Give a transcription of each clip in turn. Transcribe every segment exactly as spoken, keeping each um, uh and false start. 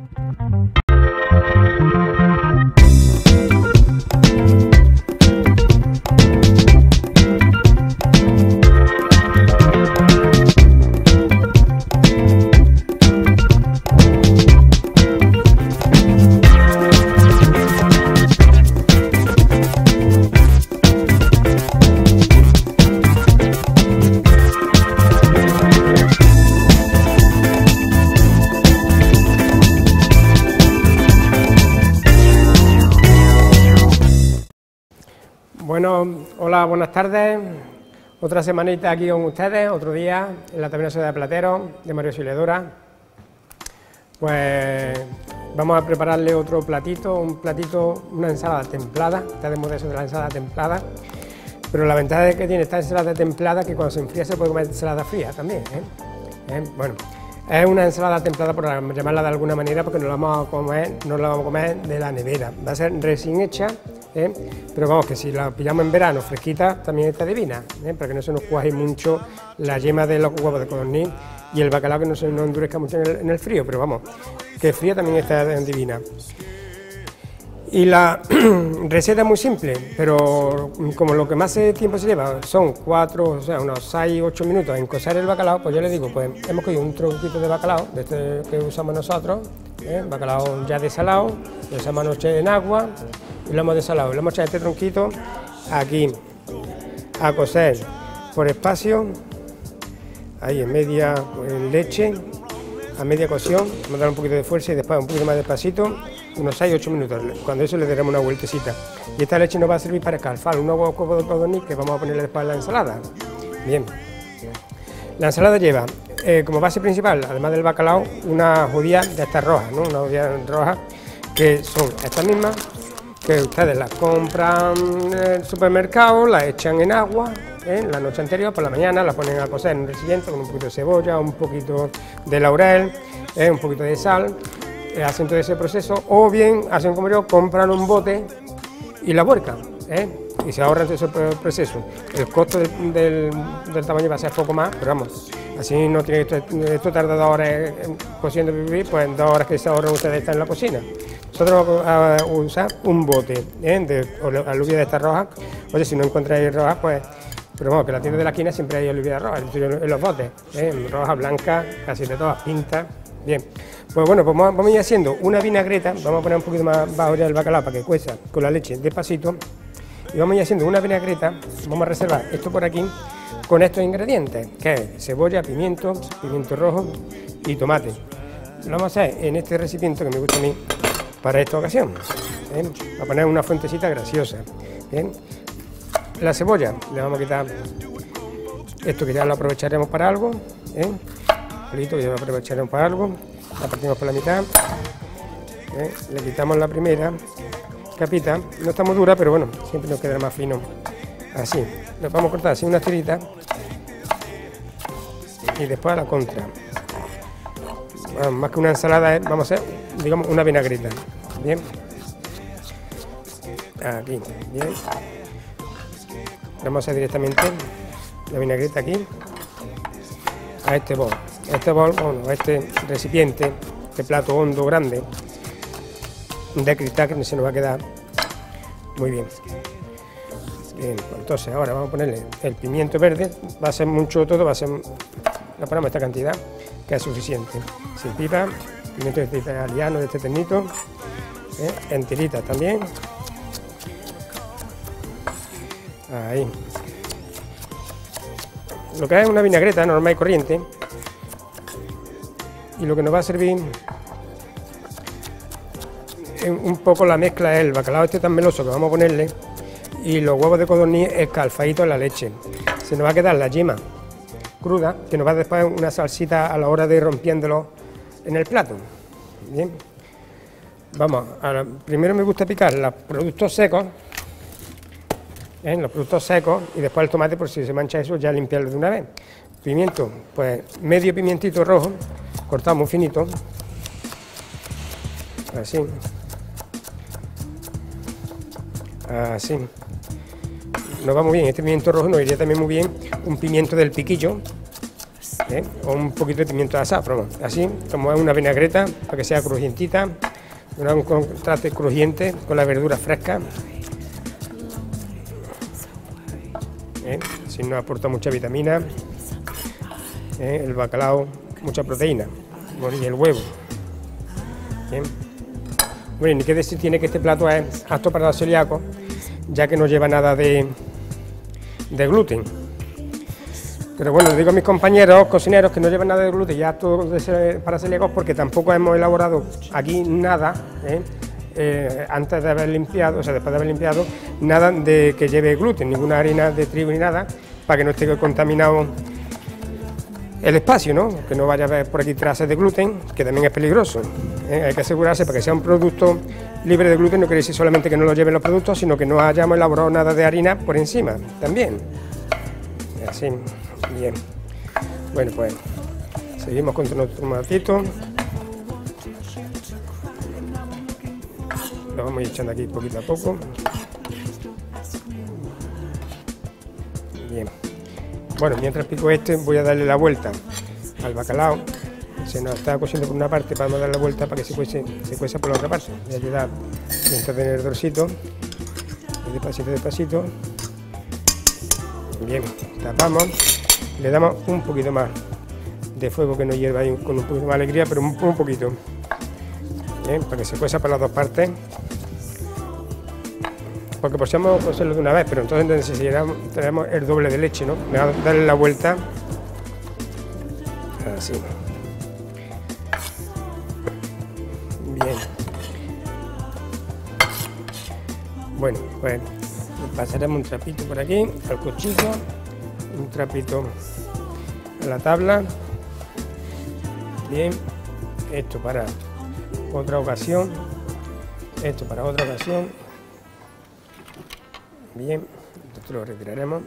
Bueno, hola, buenas tardes. Otra semanita aquí con ustedes, otro día en la taberna de Platero de Mario Auxiliadora. Pues vamos a prepararle otro platito, un platito, una ensalada templada. Está de moda eso de la ensalada templada. Pero la ventaja de que tiene esta ensalada templada es que cuando se enfría se puede comer ensalada fría también, ¿eh? ¿Eh? Bueno, es una ensalada templada, por llamarla de alguna manera, porque no la vamos a comer, no la vamos a comer de la nevera. Va a ser recién hecha, ¿eh? Pero vamos, que si la pillamos en verano fresquita, también está divina, ¿eh? Para que no se nos cuaje mucho la yema de los huevos de codorniz y el bacalao, que no se nos endurezca mucho en el, en el frío, pero vamos, que fría también está divina. Y la receta es muy simple, pero como lo que más tiempo se lleva son cuatro, o sea, unos seis, ocho minutos en cocer el bacalao, pues yo le digo, pues hemos cogido un tronquito de bacalao, de este que usamos nosotros, ¿eh? Bacalao ya desalado, lo dejamos anoche en agua y lo hemos desalado. Le hemos echado este tronquito aquí a cocer por espacio, ahí en media en leche, a media cocción, vamos a dar un poquito de fuerza y después un poquito más despacito, unos seis ocho minutos, cuando eso le daremos una vueltecita. Y esta leche nos va a servir para escalfar unos huevos de codorniz que vamos a ponerle después en la ensalada. Bien, la ensalada lleva eh, como base principal, además del bacalao, una judía de estas rojas, ¿no? Una judía roja, que son estas mismas, que ustedes las compran en el supermercado, las echan en agua, ¿eh? La noche anterior, por la mañana, las ponen a cocer en un recipiente con un poquito de cebolla, un poquito de laurel, ¿eh? Un poquito de sal, eh, hacen todo ese proceso, o bien hacen como yo, compran un bote y la vuelcan, ¿eh? Y se ahorran ese proceso. El costo del, del, del tamaño va a ser poco más, pero vamos, así no tiene esto, esto tarda dos horas cociendo pipí, pues en dos horas que se ahorran ustedes están en la cocina. Nosotros vamos a usar un bote, ¿eh? De alubia de estas rojas. Oye, si no encontráis rojas, pues, pero vamos, que en la tienda de la esquina siempre hay alubia de rojas, en los botes, ¿eh? Rojas, blancas, casi de todas, pintas. Bien, pues bueno, pues vamos a ir haciendo una vinagreta, vamos a poner un poquito más bajo ya el bacalao para que cueza con la leche despacito, y vamos a ir haciendo una vinagreta, vamos a reservar esto por aquí, con estos ingredientes, que es cebolla, pimiento, pimiento rojo y tomate. Lo vamos a hacer en este recipiente que me gusta a mí para esta ocasión, ¿eh? A poner una fuentecita graciosa, ¿bien? La cebolla, le vamos a quitar esto que ya lo aprovecharemos para algo, ¿eh? Que ya lo aprovecharemos para algo, la partimos por la mitad, ¿eh? Le quitamos la primera capita, no está muy dura, pero bueno, siempre nos quedará más fino, así, lo vamos a cortar así unas tiritas y después a la contra. Bueno, más que una ensalada, vamos a hacer, digamos, una vinagreta, bien, aquí, bien, vamos a hacer directamente la vinagreta aquí, a este bol. Este bol, bueno, este recipiente, este plato hondo, grande, de cristal, que se nos va a quedar muy bien. Bien, pues entonces ahora vamos a ponerle el pimiento verde, va a ser mucho todo, va a ser, le ponemos esta cantidad, que es suficiente. Sin pipa, pimiento de italiano, de este ternito, ¿eh? En tiritas también. Ahí. Lo que es una vinagreta normal y corriente, y lo que nos va a servir un poco la mezcla es el bacalao este tan meloso que vamos a ponerle y los huevos de codorniz escalfaditos en la leche. Se nos va a quedar la yema cruda, que nos va a después una salsita a la hora de ir rompiéndolo en el plato. Bien, vamos, a, primero me gusta picar los productos secos, ¿eh? Los productos secos, y después el tomate, por si se mancha eso, ya limpiarlo de una vez. Pimiento, pues medio pimientito rojo, cortado muy finito, así, así, nos va muy bien. Este pimiento rojo nos iría también muy bien un pimiento del piquillo, ¿eh? O un poquito de pimiento de azafrán, así como es una vinagreta para que sea crujientita, un contraste crujiente con la verdura fresca, ¿eh? Así nos aporta mucha vitamina, ¿eh? El bacalao, mucha proteína, bueno, y el huevo. ¿Bien? Bueno, ni qué decir tiene que este plato es apto para los celíacos, ya que no lleva nada de, de gluten. Pero bueno, les digo a mis compañeros cocineros que no llevan nada de gluten ya apto para celíacos, porque tampoco hemos elaborado aquí nada, ¿eh? Eh, antes de haber limpiado, o sea, después de haber limpiado, nada de que lleve gluten, ninguna harina de trigo ni nada, para que no esté contaminado el espacio, ¿no? Que no vaya a haber por aquí trazas de gluten, que también es peligroso. ¿eh? Hay que asegurarse para que sea un producto libre de gluten, no quiere decir solamente que no lo lleven los productos, sino que no hayamos elaborado nada de harina por encima, también. Así, bien. Bueno, pues seguimos con nuestro tomatito. Lo vamos a ir echando aquí poquito a poco. Bien. Bueno, mientras pico este, voy a darle la vuelta al bacalao. Se nos está cociendo por una parte, vamos a darle la vuelta para que se cuece, se cueza por la otra parte. Voy a ayudar a tener el dorcito, despacito, despacito. Bien, tapamos, le damos un poquito más de fuego, que no hierva ahí con un poquito más de alegría, pero un, un poquito. Bien, para que se cueza por las dos partes. Porque podemos cocerlo de una vez, pero entonces necesitamos tenemos el doble de leche, ¿no? Me voy a darle la vuelta. Así. Bien. Bueno, pues pasaremos un trapito por aquí, al cuchillo, un trapito a la tabla. Bien, esto para otra ocasión, esto para otra ocasión. Bien, esto lo retiraremos.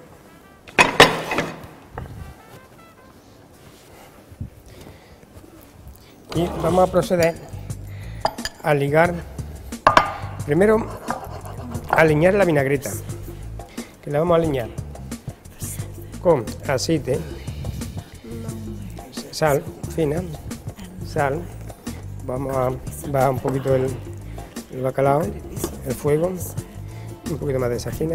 Y vamos a proceder a ligar, primero a aliñar la vinagreta, que la vamos a aliñar con aceite, sal fina, sal, vamos a bajar un poquito el, el bacalao, el fuego, un poquito más de sal fina,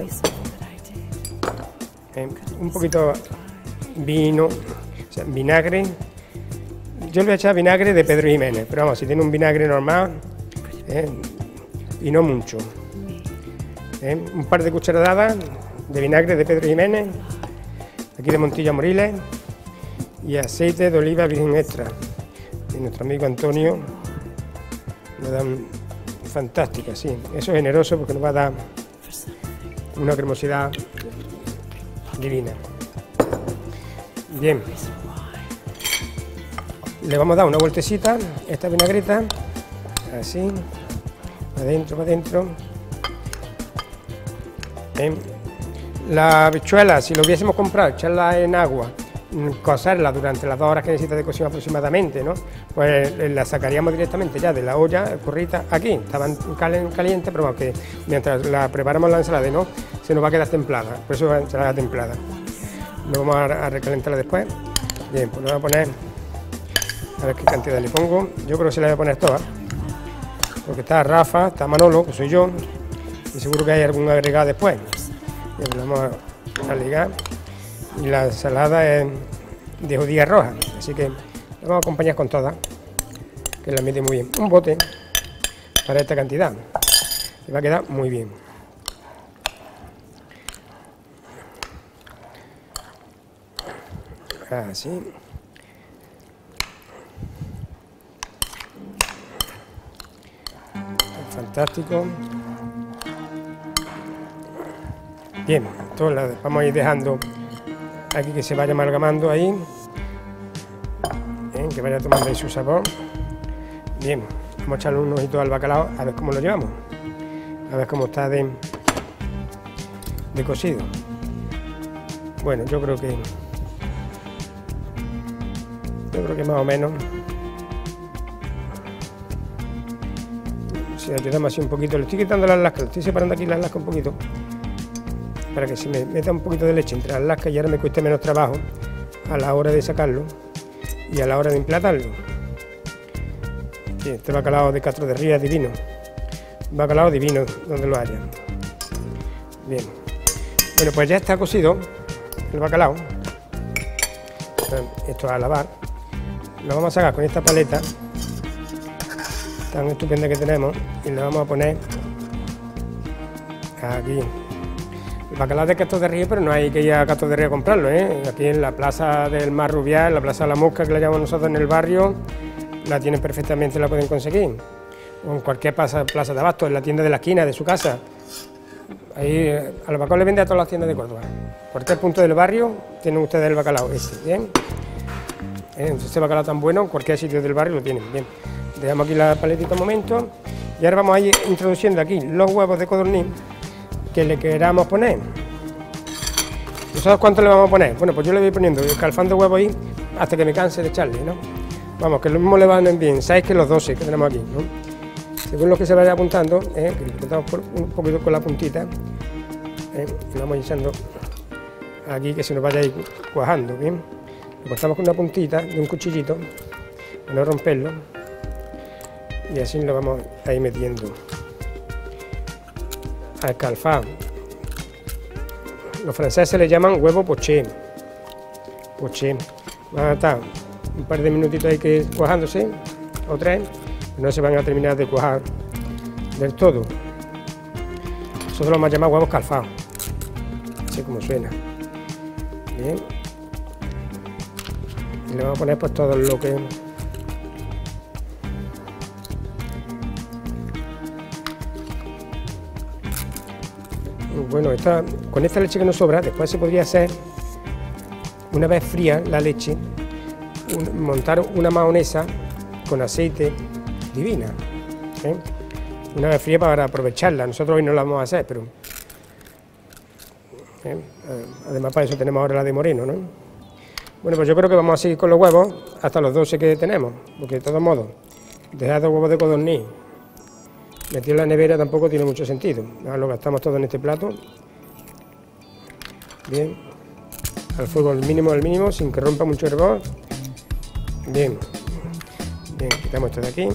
eh, un poquito vino, o sea, vinagre. Yo le voy a echar vinagre de Pedro Ximénez, pero vamos, si tiene un vinagre normal, eh, y no mucho. Eh, un par de cucharadas de vinagre de Pedro Ximénez, aquí de Montilla Moriles, y aceite de oliva virgen extra. Y nuestro amigo Antonio nos da un fantástica, sí. Eso es generoso porque nos va a dar una cremosidad divina. Bien. Le vamos a dar una vueltecita, esta vinagreta, así, adentro, para adentro. Bien. La habichuela, si lo hubiésemos comprado, echarla en agua, cocerla durante las dos horas que necesita de cocción aproximadamente, ¿no? Pues la sacaríamos directamente ya de la olla, escurrita, aquí, estaban calientes, pero bueno, que mientras la preparamos la ensalada, ¿no? Se nos va a quedar templada, por eso es ensalada templada. Lo vamos a recalentarla después. Bien, pues le voy a poner, a ver qué cantidad le pongo. Yo creo que se la voy a poner toda, porque está Rafa, está Manolo, que soy yo, y seguro que hay algún agregado después. Bien, lo vamos a ligar. Y la ensalada es de judía roja, así que la vamos a acompañar con todas, que la mete muy bien. Un bote para esta cantidad, y va a quedar muy bien. Así. Fantástico. Bien, entonces la vamos a ir dejando aquí que se vaya amalgamando ahí, bien, que vaya tomando ahí su sabor. Bien, vamos a echarle un ojito al bacalao a ver cómo lo llevamos, a ver cómo está de, de cocido. Bueno, yo creo que yo creo que más o menos, si ayudamos así un poquito, le estoy quitando las lascas, le estoy separando aquí las lascas un poquito, para que se me meta un poquito de leche entre las lascas y ahora me cueste menos trabajo a la hora de sacarlo. y a la hora de emplatarlo. Sí, este bacalao de Castro de Ría es divino, bacalao divino donde lo haya. Bien, bueno, pues ya está cocido el bacalao. Esto a lavar, lo vamos a sacar con esta paleta tan estupenda que tenemos y le vamos a poner aquí. El bacalao de Castro de Ría, pero no hay que ir a Castro de Ría a comprarlo, ¿eh? Aquí en la plaza del Mar Rubial, la plaza de la Mosca, que la llamamos nosotros en el barrio, la tienen perfectamente, la pueden conseguir. O en cualquier plaza, plaza de abasto, en la tienda de la esquina de su casa. Ahí al bacalao le vende a todas las tiendas de Córdoba. Cualquier punto del barrio tienen ustedes el bacalao ese, ¿bien? Este bacalao tan bueno, en cualquier sitio del barrio lo tienen, bien. Dejamos aquí la paletita un momento y ahora vamos a ir introduciendo aquí los huevos de codorniz que le queramos poner. ¿Nosotros cuánto le vamos a poner? Bueno, pues yo le voy poniendo, calfando huevos ahí hasta que me canse de echarle, ¿no? Vamos, que lo mismo le van bien, seis que los doce que tenemos aquí, ¿no? Según lo que se vaya apuntando, ¿eh? Que le apuntamos por un poquito con la puntita, ¿eh? Y lo vamos echando aquí que se nos vaya a ir cuajando, ¿bien? Lo cortamos con una puntita de un cuchillito para no romperlo y así lo vamos a ir metiendo a escalfar. Los franceses le llaman huevo poché. Poché. Van a estar un par de minutitos ahí que cuajándose, o tres, no se van a terminar de cuajar del todo. Nosotros lo vamos a llamar huevos calfados, así como suena. Bien. Y le vamos a poner pues todo lo que... Bueno, esta, con esta leche que nos sobra, después se podría hacer, una vez fría la leche, un, montar una mahonesa con aceite divina, ¿eh? Una vez fría para aprovecharla. Nosotros hoy no la vamos a hacer, pero ¿eh? Además para eso tenemos ahora la de moreno, ¿no? Bueno, pues yo creo que vamos a seguir con los huevos hasta los doce que tenemos, porque de todos modos, dejar dos huevos de codorniz metido en la nevera tampoco tiene mucho sentido. Ahora lo gastamos todo en este plato. Bien, al fuego al mínimo, al mínimo, sin que rompa mucho hervor. Bien, bien, quitamos esto de aquí.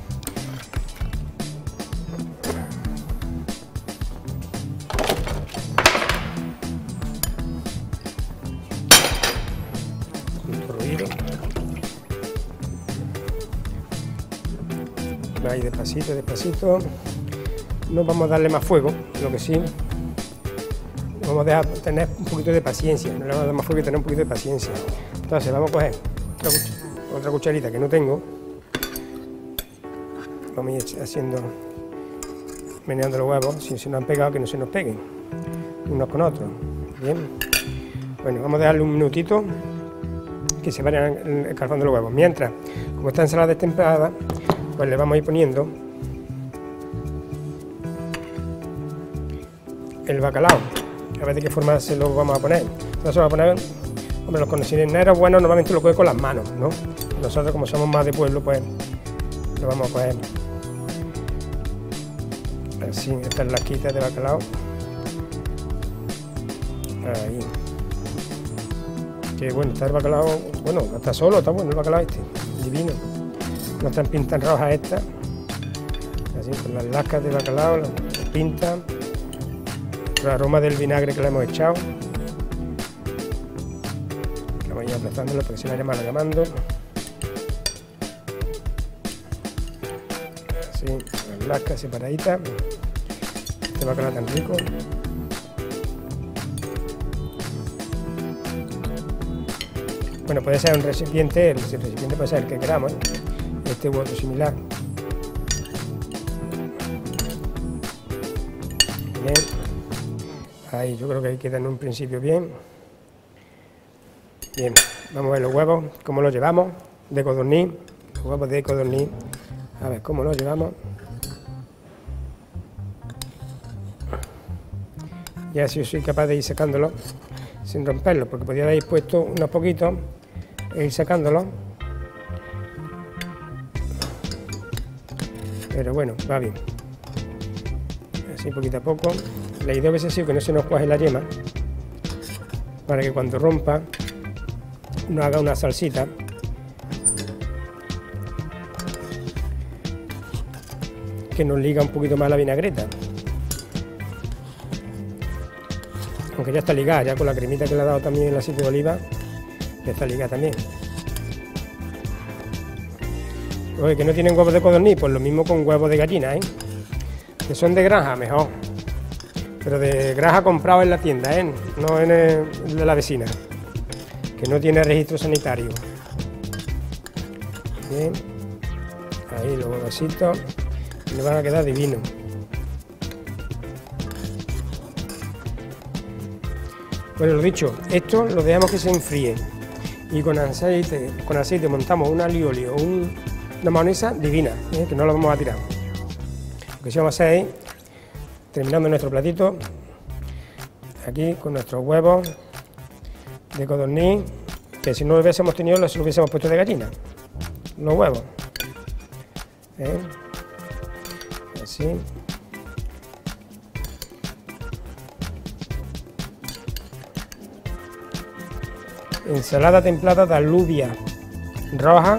Ahí despacito, despacito. No vamos a darle más fuego, lo que sí, vamos a dejar tener un poquito de paciencia, no le vamos a dar más fuego y tener un poquito de paciencia. Entonces vamos a coger otra, otra cucharita que no tengo, vamos a ir haciendo, meneando los huevos, si se nos han pegado que no se nos peguen, unos con otros. Bien, bueno, vamos a darle un minutito que se vayan escalfando los huevos. Mientras, como esta ensalada es templada, pues le vamos a ir poniendo el bacalao, a ver de qué forma se lo vamos a poner. Entonces vamos a poner, hombre, los cocineros buenos normalmente lo cogen con las manos, ¿no? Nosotros, como somos más de pueblo, pues lo vamos a coger así, estas lasquitas de bacalao. Ahí. Qué bueno está el bacalao, bueno, está solo, está bueno el bacalao este, divino. No están pintas rojas estas, así con las lascas de bacalao, las pintas, el aroma del vinagre que le hemos echado. Vamos a ir aplastándolo porque se vaya amalgamando. Así, las lascas separaditas. Este bacalao tan rico. Bueno, puede ser un recipiente, el recipiente puede ser el que queramos, ¿eh? Este u otro similar. Bien, ahí yo creo que ahí queda en un principio bien. Bien, vamos a ver los huevos, cómo los llevamos, de codorniz, los huevos de codorniz, a ver cómo los llevamos. Y así soy capaz de ir sacándolos sin romperlos, porque podría haber puesto unos poquitos e ir sacándolos. Pero bueno, va bien. Así poquito a poco. La idea es así, que no se nos cuaje la yema, para que cuando rompa nos haga una salsita que nos liga un poquito más la vinagreta. Aunque ya está ligada, ya con la cremita que le ha dado también el aceite de oliva, ya está ligada también. Oye, que no tienen huevos de codorniz, pues lo mismo con huevos de gallina, ¿eh? Que son de granja, mejor. Pero de granja comprado en la tienda, ¿eh? No en el de la vecina, que no tiene registro sanitario. Bien, ahí los huevecitos, le van a quedar divinos. Bueno, lo dicho, esto lo dejamos que se enfríe y con aceite, con aceite montamos un alioli o un, una mayonesa divina, ¿eh? Que no lo vamos a tirar. Lo que sí vamos a hacer es, terminando nuestro platito, aquí con nuestros huevos de codorniz, que si no lo hubiésemos tenido, los hubiésemos puesto de gallina, los huevos. ¿Eh? Así. Ensalada templada de alubia roja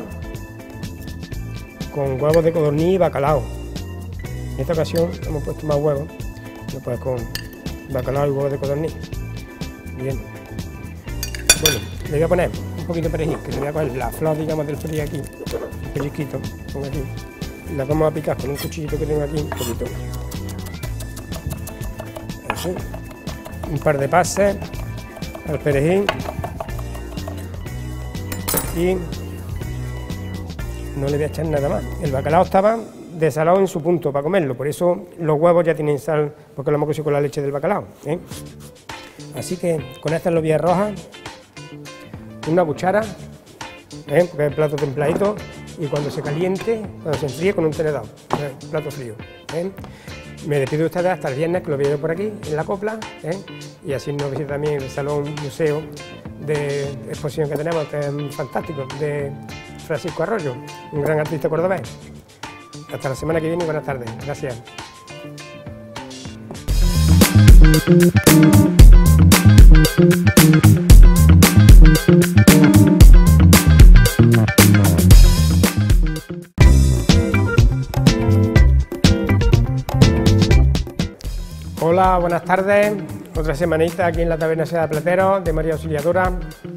con huevos de codorniz y bacalao. En esta ocasión hemos puesto más huevos, después con bacalao y huevos de codorniz. Bien. Bueno, le voy a poner un poquito de perejil, que le voy a coger la flor, digamos, del perejil aquí, un pellizquito, pongo aquí. La vamos a picar con un cuchillito que tengo aquí, un poquito. Así. Un par de pases al perejil. Y no le voy a echar nada más. El bacalao estaba desalado en su punto para comerlo, por eso los huevos ya tienen sal, porque lo hemos cocido con la leche del bacalao, ¿eh? Así que con esta lobia roja, una cuchara, ¿eh? Porque es el plato templadito, y cuando se caliente, cuando se enfríe, con un tenedor, ¿eh? Plato frío, ¿eh? Me despido de ustedes hasta el viernes, que lo veré por aquí, en la copla, ¿eh? Y así nos visita también el salón museo de exposición que tenemos, que es fantástico, de Francisco Arroyo, un gran artista cordobés. Hasta la semana que viene y buenas tardes. Gracias. Hola, buenas tardes. Otra semanita aquí en la taberna Seda Platero de María Auxiliadora.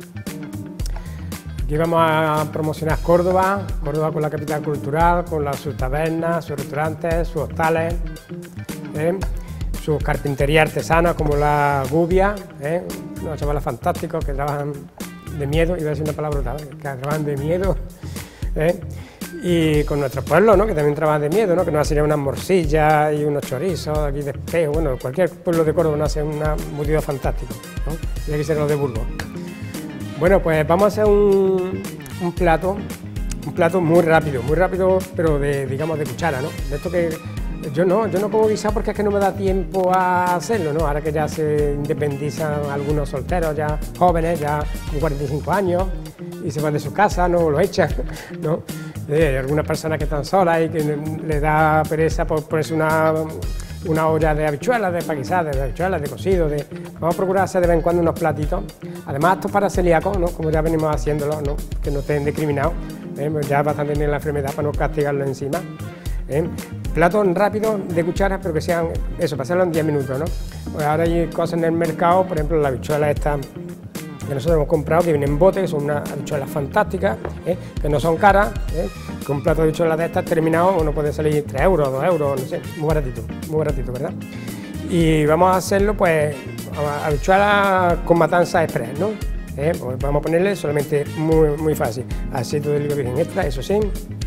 Aquí vamos a promocionar Córdoba, Córdoba con la capital cultural, con las, sus tabernas, sus restaurantes, sus hostales, ¿eh? Sus carpinterías artesanas como la Gubia, ¿eh? Unos chavales fantásticos que trabajan de miedo, iba a decir una palabra brutal, que trabajan de miedo, ¿eh? Y con nuestros pueblos, ¿no? Que también trabajan de miedo, ¿no? Que nos hacen unas morcillas y unos chorizos aquí de espejo. Bueno, cualquier pueblo de Córdoba nos hace un embutido fantástico, ¿no? Y aquí será los de Burgos. Bueno, pues vamos a hacer un, un plato, un plato muy rápido, muy rápido, pero de, digamos, de cuchara, ¿no? De esto que yo no, yo no como guisado porque es que no me da tiempo a hacerlo, ¿no? Ahora que ya se independizan algunos solteros, ya jóvenes, ya con cuarenta y cinco años, y se van de su casa, no lo echan, ¿no? Eh, hay algunas personas que están solas y que les da pereza por ponerse una, una olla de habichuelas, de paquizadas, de habichuelas, de cocido, de... Vamos a procurar hacer de vez en cuando unos platitos. Además, esto es para celíacos, ¿no? Como ya venimos haciéndolo, ¿no? Que no estén discriminados, ¿eh? Pues ya bastante bien la enfermedad para no castigarlo encima, ¿eh? Platos rápidos de cuchara, pero que sean, eso, para hacerlo en diez minutos, ¿no? Pues ahora hay cosas en el mercado, por ejemplo, la habichuela esta que nosotros hemos comprado, que vienen en bote, que son unas habichuelas fantásticas, ¿eh? Que no son caras, ¿eh? Que un plato de habichuelas de estas terminado, uno puede salir tres euros, dos euros, no sé, muy baratito, muy baratito, ¿verdad? Y vamos a hacerlo, pues, habichuelas con matanza express, ¿no? ¿Eh? Pues vamos a ponerle solamente muy, muy fácil, aceite de oliva virgen extra, eso sí,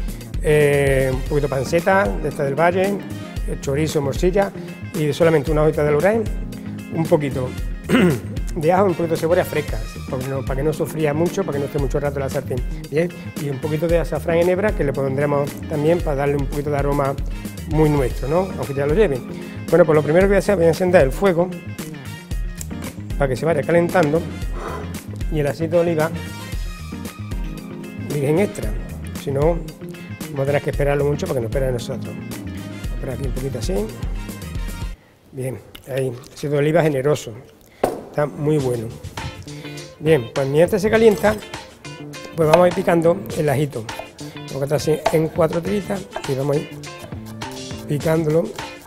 eh, un poquito de panceta de esta del Valle, chorizo, morcilla y solamente una hojita de laurel, un poquito de ajo, un poquito de cebolla fresca, no, para que no sofría mucho, para que no esté mucho rato en la sartén, bien, y un poquito de azafrán en hebra que le pondremos también para darle un poquito de aroma muy nuestro, ¿no? Aunque ya lo lleve. Bueno, pues lo primero que voy a hacer, voy a encender el fuego para que se vaya calentando y el aceite de oliva virgen extra, si no, vamos a tener que esperarlo mucho para que nos espere a nosotros. Por aquí un poquito así, bien, ahí, aceite de oliva generoso. Está muy bueno. Bien, pues mientras se calienta, pues vamos a ir picando el ajito. Vamos a cortar así en cuatro tiritas y vamos a ir picándolo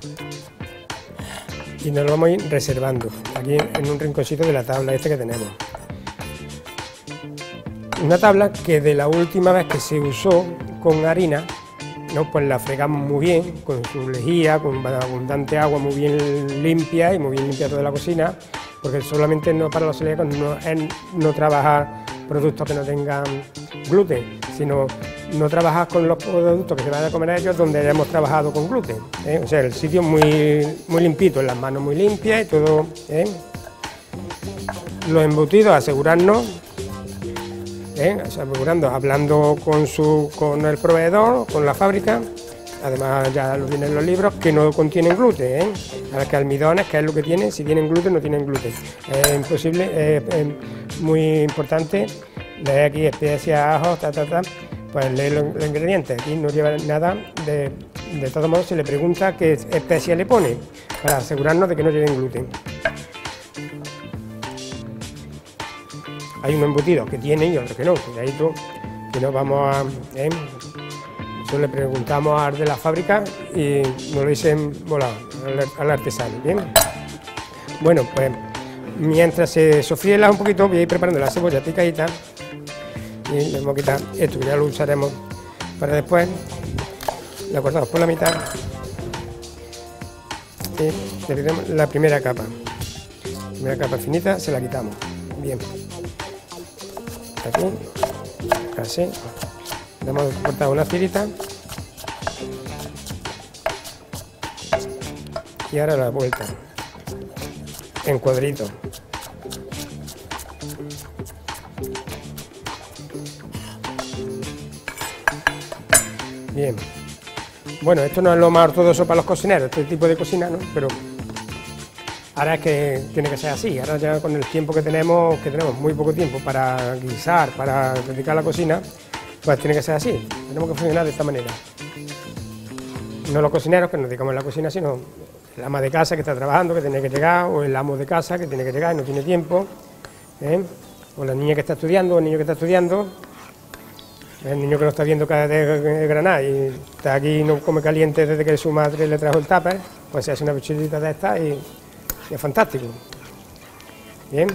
y nos lo vamos a ir reservando aquí en un rinconcito de la tabla esta que tenemos. Una tabla que de la última vez que se usó con harina, ¿no? Pues la fregamos muy bien, con su lejía, con abundante agua muy bien limpia y muy bien limpia toda la cocina, porque solamente no para los celíacos no es no trabajar productos que no tengan gluten, sino no trabajar con los productos que se van a comer a ellos donde hayamos trabajado con gluten, ¿eh? O sea, el sitio muy, muy limpito, las manos muy limpias y todo, ¿eh? Los embutidos, asegurarnos, ¿eh? asegurando, hablando con, su, con el proveedor, con la fábrica, además ya lo vienen los libros, que no contienen gluten, ¿eh? A ver, que almidones, que es lo que tienen, si tienen gluten o no tienen gluten. Es imposible, es, es muy importante leer aquí especias, ajos, ta, ta, ta, pues leer los, los ingredientes. Aquí no lleva nada, de, de todos modos se le pregunta qué especia le pone, para asegurarnos de que no lleven gluten. Hay unos embutidos que tienen y otros que no, cuidadito, que no vamos a... ¿eh? Eso le preguntamos al de la fábrica y nos lo dicen volado, al, al artesano, ¿bien? Bueno, pues mientras se sofríe un poquito, voy a ir preparando la cebolla picadita y le vamos a quitar esto, que ya lo usaremos para después. La cortamos por la mitad y le quitamos la primera capa. La primera capa finita se la quitamos, bien. Aquí, así, le hemos cortado una tirita y ahora la vuelta en cuadritos. Bien, bueno, esto no es lo más ortodoxo para los cocineros, este tipo de cocina, ¿no? Pero ahora es que tiene que ser así, ahora ya con el tiempo que tenemos, que tenemos muy poco tiempo para guisar, para dedicar a la cocina, pues tiene que ser así, tenemos que funcionar de esta manera. No los cocineros que nos dedicamos a la cocina, sino el ama de casa que está trabajando, que tiene que llegar, o el amo de casa que tiene que llegar y no tiene tiempo, ¿eh? O la niña que está estudiando, o el niño que está estudiando, el niño que no está viendo cada de Granada y está aquí y no come caliente desde que su madre le trajo el tupper, pues se hace una bichitita de esta y... y es fantástico. Bien.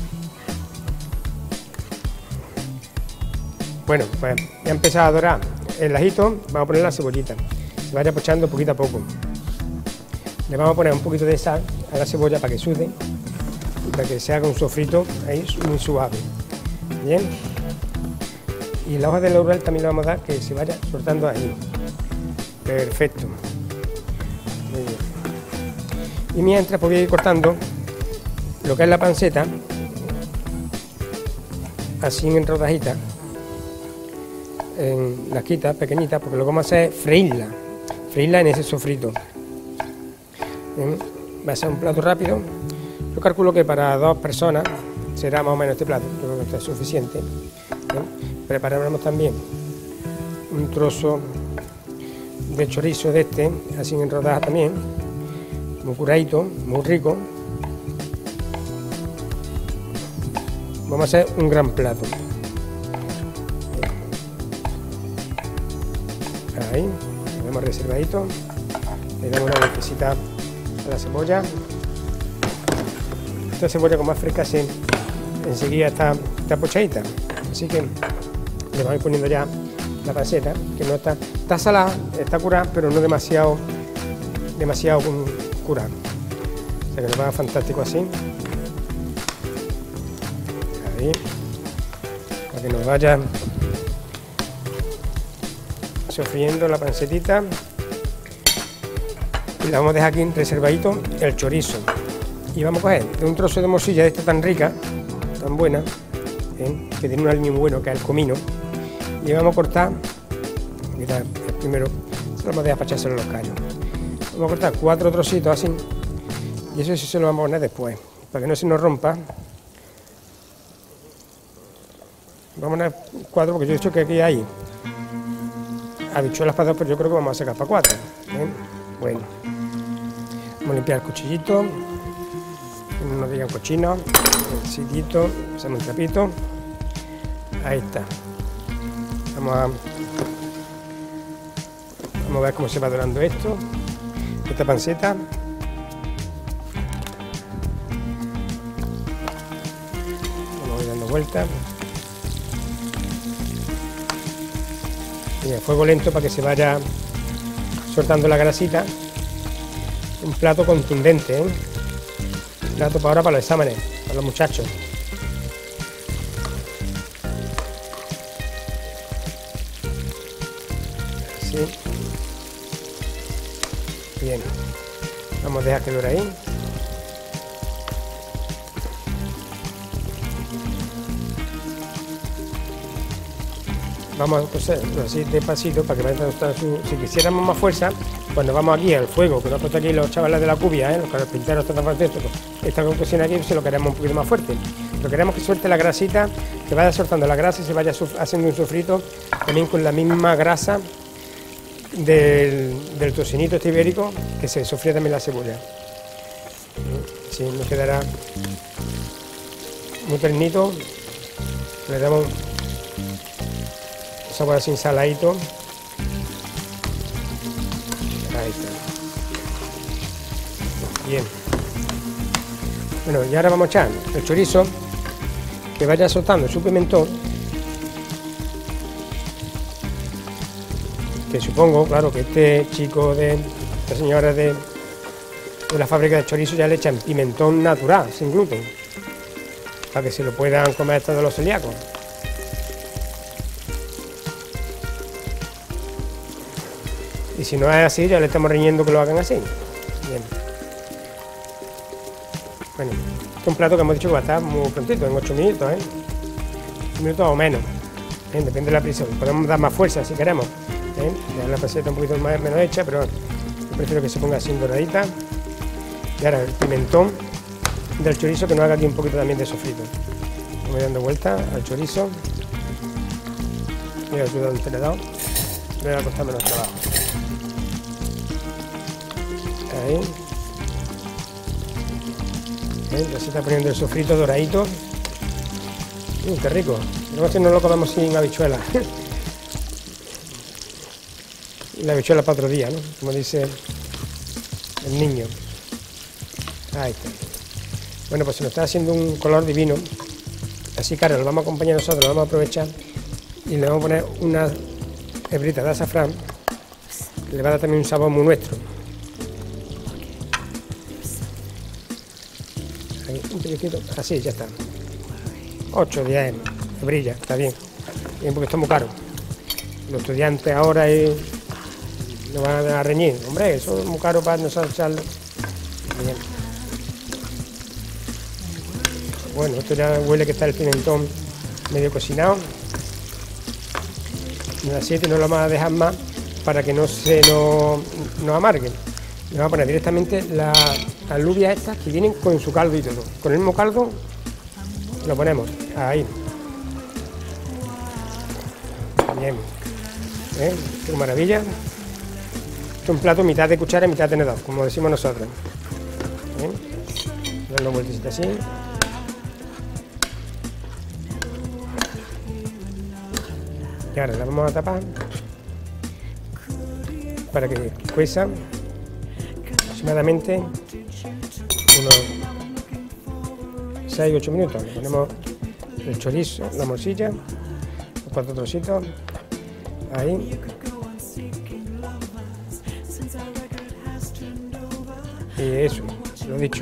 Bueno, pues ya ha empezado a dorar el ajito, vamos a poner la cebollita. Se vaya pochando poquito a poco. Le vamos a poner un poquito de sal a la cebolla para que sude y para que se haga un sofrito ahí muy suave. Bien. Y la hoja de laurel también le vamos a dar que se vaya soltando ahí. Perfecto. Muy bien. Y mientras pues voy a ir cortando lo que es la panceta, así en rodajitas, en lasquitas pequeñitas, porque lo que vamos a hacer es freírla, freírla en ese sofrito. Bien, va a ser un plato rápido. Yo calculo que para dos personas será más o menos este plato, creo que esto es suficiente. Bien, prepararemos también un trozo de chorizo de este, así en rodajas también, muy curadito, muy rico. Vamos a hacer un gran plato. Ahí, lo vemos reservadito. Le damos una vueltecita a la cebolla. Esta cebolla con más fresca se, enseguida está, está pochadita. Así que le vamos a ir poniendo ya la panceta, que no está, está salada, está curada, pero no demasiado, demasiado curada. O sea que nos va fantástico así. Ahí, para que nos vaya sofriendo la pancetita. Y la vamos a dejar aquí reservadito el chorizo. Y vamos a coger de un trozo de morcilla de esta tan rica, tan buena, ¿eh? Que tiene un aliño muy bueno, que es el comino. Y vamos a cortar, mirad, primero, se lo vamos a dejar para echárselo los callos. Vamos a cortar cuatro trocitos así, y eso sí se lo vamos a poner después, para que no se nos rompa. Vamos a poner cuatro, porque yo he dicho que aquí hay habichuelas para dos, pero yo creo que vamos a sacar para cuatro. ¿Eh? Bueno, vamos a limpiar el cuchillito, que no nos digan cochinos, el sitito, hacemos un trapito. Ahí está. Vamos a, vamos a ver cómo se va dorando esto. esta panceta. Lo voy dando vueltas. Y a fuego lento para que se vaya soltando la grasita. Un plato contundente, ¿eh? Un plato para ahora para los exámenes, para los muchachos. Así. Bien. Vamos a dejar que dure ahí. Vamos a coser así despacito para que vaya a estar su... Si quisiéramos más fuerza, cuando vamos aquí al fuego, que nos ha puesto aquí los chavales de la cubia, ¿eh? Los carpinteros están tan contentos, esta cocina aquí se lo queremos un poquito más fuerte. Lo queremos que suelte la grasita, que vaya soltando la grasa y se vaya haciendo un sofrito también con la misma grasa del, del tocinito este ibérico, que se sofría también la cebolla. Así nos quedará muy ternito. Le damos sabor así saladito. Ahí está. Bien. Bueno, y ahora vamos a echar el chorizo, que vaya soltando su pimentón, que supongo, claro, que este chico de esta señora de, de la fábrica de chorizo ya le echan pimentón natural, sin gluten, para que se lo puedan comer todos los celíacos. Y si no es así, ya le estamos riñendo que lo hagan así. Bien. Bueno, este es un plato que hemos dicho que va a estar muy prontito, en ocho minutos, ¿eh? ocho minutos o menos. Bien, depende de la prisa. Podemos dar más fuerza si queremos. ¿Eh? Dejar la paseta un poquito más, menos hecha, pero yo prefiero que se ponga así doradita. Y ahora el pimentón del chorizo, que nos haga aquí un poquito también de sofrito. Voy dando vuelta al chorizo. Voy a ayudar un tenedor. Voy a costar menos trabajo. Ahí. ¿Eh? Ya se está poniendo el sofrito doradito. Uh, qué rico. Luego si no lo comemos sin habichuela. La habichuela para otro día, ¿no? Como dice el niño. Ahí está. Bueno, pues se nos está haciendo un color divino. Así que ahora lo vamos a acompañar nosotros, lo vamos a aprovechar y le vamos a poner una hebrita de azafrán. Le va a dar también un sabor muy nuestro. Ahí, un pellizquito, así, ya está. ocho o diez hebrillas, está bien. Bien, porque está muy caro. Los estudiantes ahora y no van a reñir. Hombre, eso es muy caro para nosotros echarlo. Bien. Bueno, esto ya huele que está el pimentón medio cocinado. En las siete no lo vamos a dejar más para que no se nos, nos amarguen. Le vamos a poner directamente las alubias estas que vienen con su caldo y todo. Con el mismo caldo lo ponemos ahí. Bien. ¿Eh? Qué maravilla. Es un plato mitad de cuchara y mitad de tenedor, como decimos nosotros. ¿Eh? Dando vueltecita así. Y ahora la vamos a tapar para que cueza aproximadamente unos seis a ocho minutos. Le ponemos el chorizo, la morcilla, los cuatro trocitos, ahí. Y eso, lo dicho.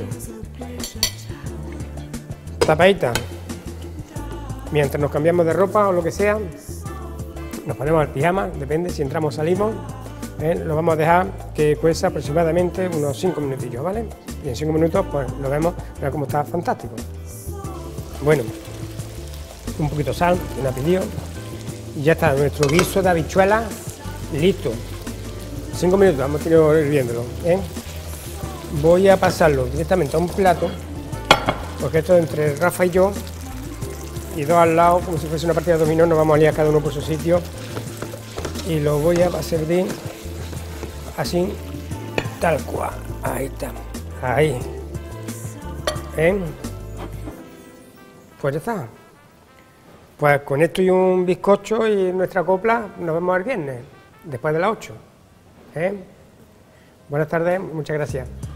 Tapadita. Mientras nos cambiamos de ropa o lo que sea, nos ponemos el pijama, depende, si entramos o salimos, ¿eh? Lo vamos a dejar que cueza aproximadamente unos cinco minutillos, ¿vale? Y en cinco minutos pues lo vemos, mira cómo está fantástico. Bueno, un poquito de sal, que me ha pedido, y ya está nuestro guiso de habichuelas listo. Cinco minutos, vamos a ir hirviéndolo, ¿eh? Voy a pasarlo directamente a un plato, porque esto entre Rafa y yo, y dos al lado, como si fuese una partida de dominó, nos vamos a liar cada uno por su sitio, y lo voy a servir así, tal cual. Ahí está, ahí. ¿Eh? Pues ya está. Pues con esto y un bizcocho y nuestra copla nos vemos el viernes, después de las ocho. ¿Eh? Buenas tardes, muchas gracias.